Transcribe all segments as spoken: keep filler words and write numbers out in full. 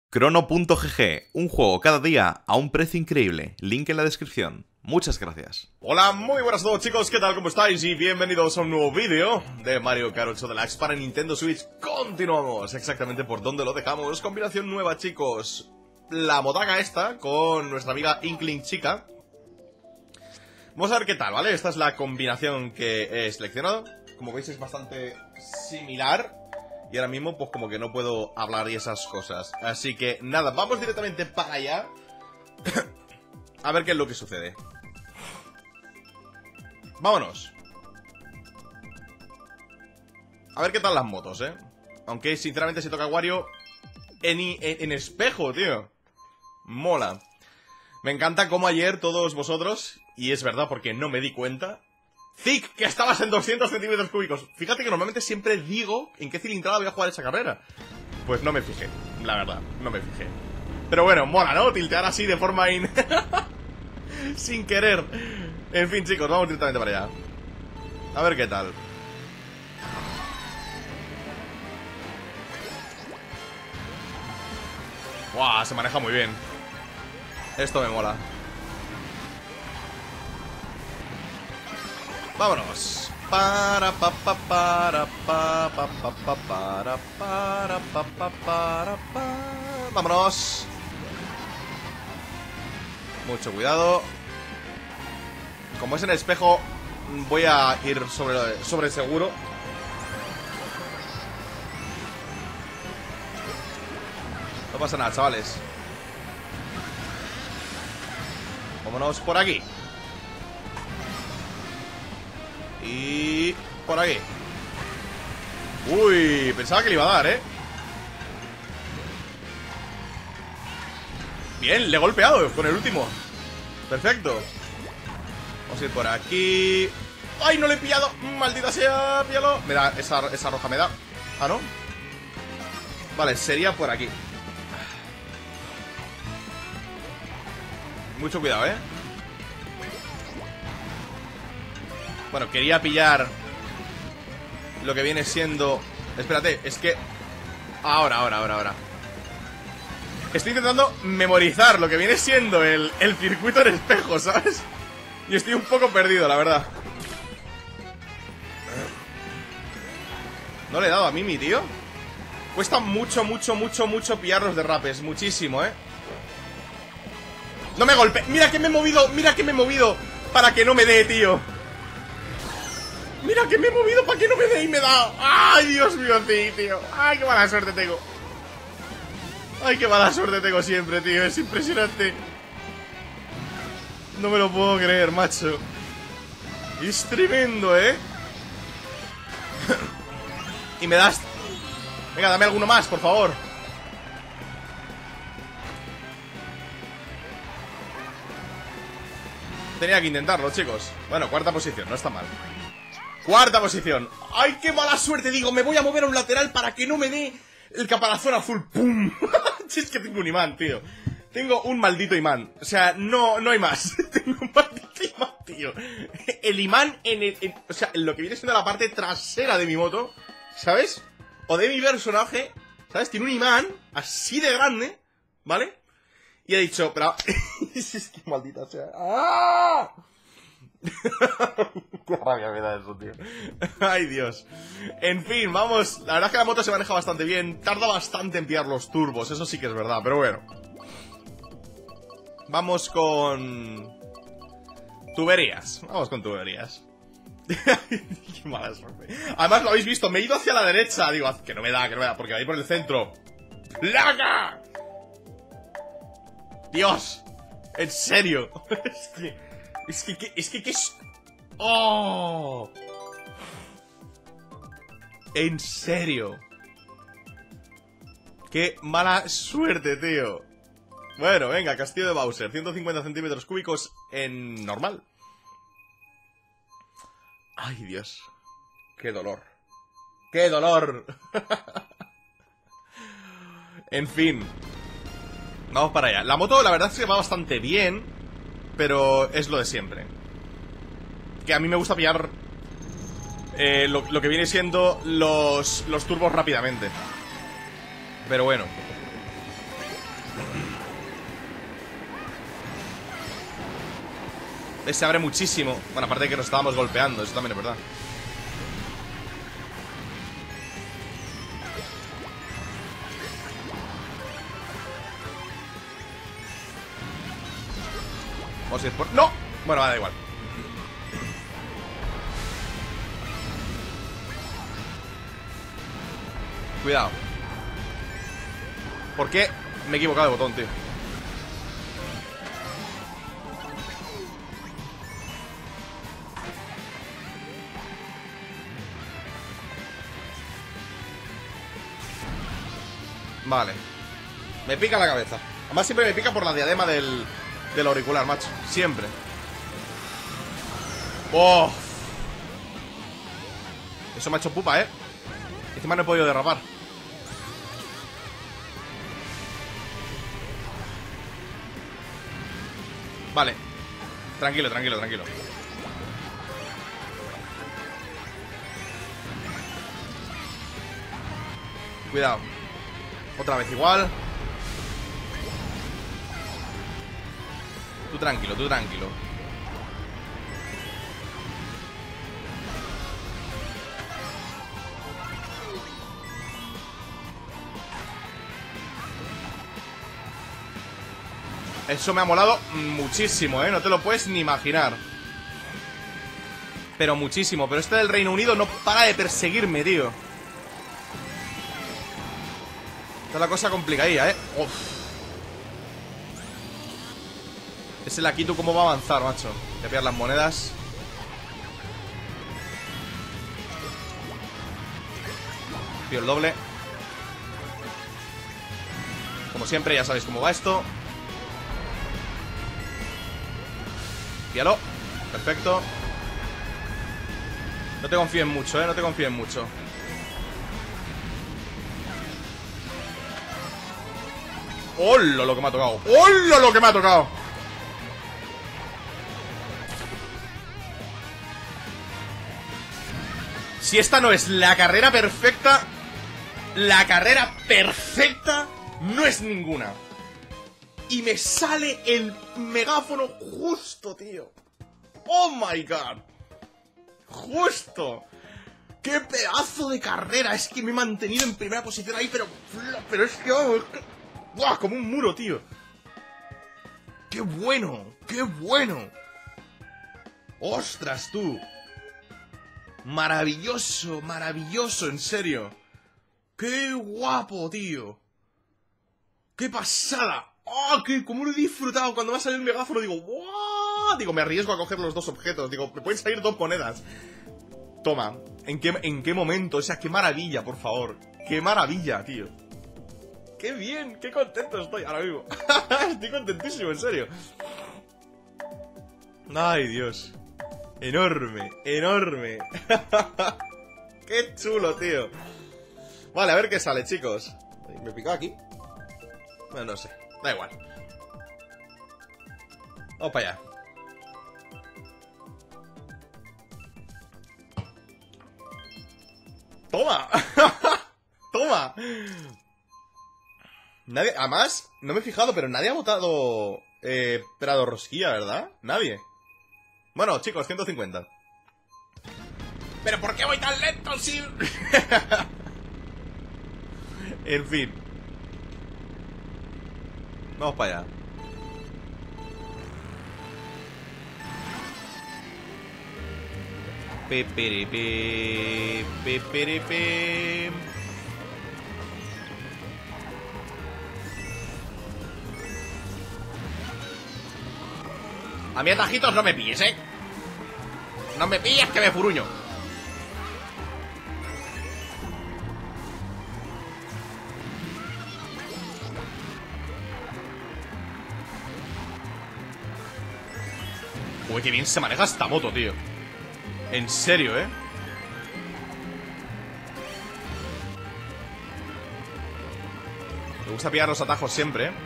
Crono punto G G, un juego cada día a un precio increíble. Link en la descripción. Muchas gracias. Hola, muy buenas a todos chicos, ¿qué tal? ¿Cómo estáis? Y bienvenidos a un nuevo vídeo de Mario Kart ocho Deluxe para Nintendo Switch. Continuamos exactamente por donde lo dejamos. Combinación nueva, chicos. La motaca esta con nuestra amiga Inkling Chica. Vamos a ver qué tal, ¿vale? Esta es la combinación que he seleccionado. Como veis es bastante similar. Y ahora mismo pues como que no puedo hablar y esas cosas. Así que nada, vamos directamente para allá. A ver qué es lo que sucede. Vámonos. A ver qué tal las motos, eh. Aunque sinceramente si toca Wario en, en, en espejo, tío. Mola. Me encanta como ayer todos vosotros, y es verdad porque no me di cuenta, Zic, que estabas en doscientos centímetros cúbicos. Fíjate que normalmente siempre digo en qué cilindrada voy a jugar esa carrera. Pues no me fijé, la verdad, no me fijé. Pero bueno, mola, ¿no? Tiltear así de forma in... sin querer. En fin, chicos, vamos directamente para allá. A ver qué tal. Guau, se maneja muy bien. Esto me mola. Vámonos. Para pa pa para pa pa pa pa para para pa pa para pa. Vámonos. Mucho cuidado. Como es en espejo, voy a ir sobre, sobre seguro. No pasa nada, chavales. Vámonos por aquí. Y... por aquí. Uy, pensaba que le iba a dar, ¿eh? Bien, le he golpeado con el último. Perfecto. Vamos a ir por aquí. ¡Ay, no le he pillado! ¡Maldita sea! ¡Píllalo! Me da, esa, esa roja me da. Ah, ¿no? Vale, sería por aquí. Mucho cuidado, ¿eh? Bueno, quería pillar lo que viene siendo... Espérate, es que... Ahora, ahora, ahora, ahora. Estoy intentando memorizar lo que viene siendo el, el circuito en espejo, ¿sabes? Y estoy un poco perdido, la verdad. No le he dado a Mimi, tío. Cuesta mucho, mucho, mucho, mucho pillar los derrapes. Muchísimo, ¿eh? No me golpe. Mira que me he movido, mira que me he movido para que no me dé, tío. Mira que me he movido para que no me dé y me da. Ay, Dios mío, sí, tío. Ay, qué mala suerte tengo. Ay, qué mala suerte tengo siempre, tío. Es impresionante. No me lo puedo creer, macho. Es tremendo, ¿eh? Y me das... Venga, dame alguno más, por favor. Tenía que intentarlo, chicos. Bueno, cuarta posición, no está mal. Cuarta posición. ¡Ay, qué mala suerte! Digo, me voy a mover a un lateral para que no me dé el caparazón azul. ¡Pum! Si es que tengo un imán, tío. Tengo un maldito imán. O sea, no, no hay más. Tengo un maldito imán, tío. El imán en el... En, o sea, en lo que viene siendo la parte trasera de mi moto, ¿sabes? O de mi personaje, ¿sabes? Tiene un imán así de grande, ¿vale? Y he dicho, pero... es que maldita sea... ¡Ah! Qué rabia me da eso, tío. Ay, Dios. En fin, vamos. La verdad es que la moto se maneja bastante bien. Tarda bastante en pillar los turbos, eso sí que es verdad, pero bueno. Vamos con... tuberías. Vamos con tuberías. Qué mala suerte. Además lo habéis visto, me he ido hacia la derecha. Digo, que no me da, que no me da, porque va a ir por el centro. ¡Plaga! Dios. En serio. Es que... Es que, que, es que, que es... ¡Oh! En serio. Qué mala suerte, tío. Bueno, venga, castillo de Bowser. ciento cincuenta centímetros cúbicos en normal. Ay, Dios. Qué dolor. ¡Qué dolor! En fin. Vamos para allá. La moto, la verdad es que va bastante bien, pero es lo de siempre. Que a mí me gusta pillar eh, lo, lo que viene siendo los, los turbos rápidamente. Pero bueno. Se abre muchísimo. Bueno, aparte de que nos estábamos golpeando, eso también es verdad. Vamos a ir por... ¡No! Bueno, da igual. Cuidado. ¿Por qué me he equivocado de botón, tío? Vale. Me pica la cabeza. Además siempre me pica por la diadema del, del auricular, macho. Siempre. ¡Oh! Eso me ha hecho pupa, ¿eh? Encima no he podido derrapar. Vale. Tranquilo, tranquilo, tranquilo. Cuidado. Otra vez igual. Tú tranquilo, tú tranquilo. Eso me ha molado muchísimo, ¿eh? No te lo puedes ni imaginar. Pero muchísimo. Pero este del Reino Unido no para de perseguirme, tío. Está la cosa complicadilla, ¿eh? Uf. Ese Lakitu cómo va a avanzar, macho. Voy a pillar las monedas. Pillo el doble. Como siempre, ya sabéis cómo va esto. Píllalo. Perfecto. No te confíes mucho, ¿eh? No te confíes mucho. ¡Hola lo que me ha tocado! ¡Hola lo que me ha tocado! Si esta no es la carrera perfecta, la carrera perfecta no es ninguna. Y me sale el megáfono justo, tío. ¡Oh, my God! ¡Justo! ¡Qué pedazo de carrera! Es que me he mantenido en primera posición ahí, pero... Pero es que... Oh, es que ¡buah! Como un muro, tío. ¡Qué bueno! ¡Qué bueno! ¡Ostras, tú! Maravilloso, maravilloso, en serio. ¡Qué guapo, tío! ¡Qué pasada! ¡Oh, qué, cómo lo he disfrutado! Cuando me ha salido el megáfono digo, ¡wow! Digo, me arriesgo a coger los dos objetos. Digo, me pueden salir dos monedas. Toma, ¿en qué, en qué momento? O sea, qué maravilla, por favor. ¡Qué maravilla, tío! ¡Qué bien! ¡Qué contento estoy ahora mismo! Estoy contentísimo, en serio. ¡Ay, Dios! ¡Enorme! ¡Enorme! ¡Qué chulo, tío! Vale, a ver qué sale, chicos. ¿Me he picado aquí? Bueno, no sé. Da igual. Vamos para allá. ¡Toma! ¡Toma! Nadie, además, no me he fijado, pero nadie ha votado eh, Prado Rosquilla, ¿verdad? Nadie. Bueno, chicos, ciento cincuenta. ¿Pero por qué voy tan lento, si...? En fin. Vamos para allá. Peperepe, peperepe. A mí atajitos no me pilles, ¿eh? No me pilles que me furuño. Uy, qué bien se maneja esta moto, tío. En serio, ¿eh? Me gusta pillar los atajos siempre, ¿eh?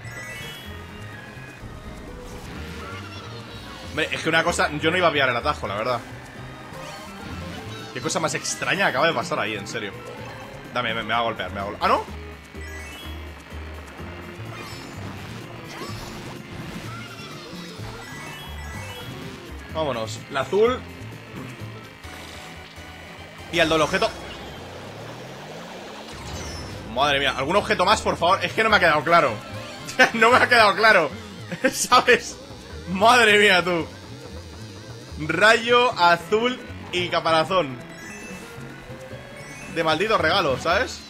Hombre, es que una cosa... Yo no iba a pillar el atajo, la verdad. Qué cosa más extraña acaba de pasar ahí, en serio. Dame, me, me va a golpear, me va a golpear. ¿Ah, no? Vámonos. La azul. Y el doble objeto. Madre mía, ¿algún objeto más, por favor? Es que no me ha quedado claro. No me ha quedado claro. ¿Sabes? Madre mía, tú. Rayo, azul y caparazón. De malditos regalos, ¿sabes?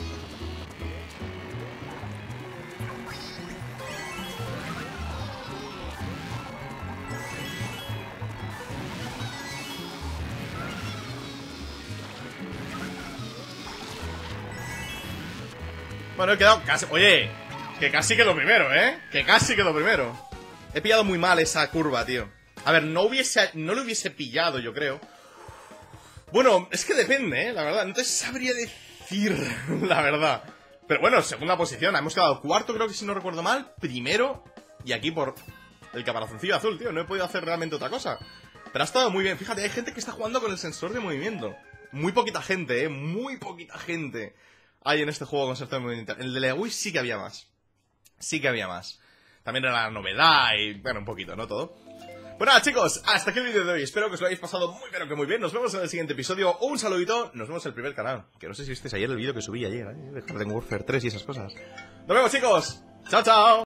Bueno, he quedado casi... Oye, que casi quedó primero, ¿eh? Que casi quedó primero. He pillado muy mal esa curva, tío. A ver, no hubiese... No lo hubiese pillado, yo creo. Bueno, es que depende, ¿eh? La verdad, no te sabría decir la verdad. Pero bueno, segunda posición. Hemos quedado cuarto, creo que si no recuerdo mal. Primero. Y aquí por el caparazoncillo azul, tío. No he podido hacer realmente otra cosa. Pero ha estado muy bien. Fíjate, hay gente que está jugando con el sensor de movimiento. Muy poquita gente, ¿eh? Muy poquita gente hay en este juego con sensor de movimiento. En el de Legui sí que había más. Sí que había más. También era la novedad y... Bueno, un poquito, ¿no? Todo. Bueno, nada, chicos, hasta aquí el vídeo de hoy. Espero que os lo hayáis pasado muy pero que muy bien. Nos vemos en el siguiente episodio. Un saludito. Nos vemos en el primer canal. Que no sé si visteis ayer el vídeo que subí ayer, ¿eh? De Garden Warfare tres y esas cosas. Nos vemos, chicos. Chao, chao.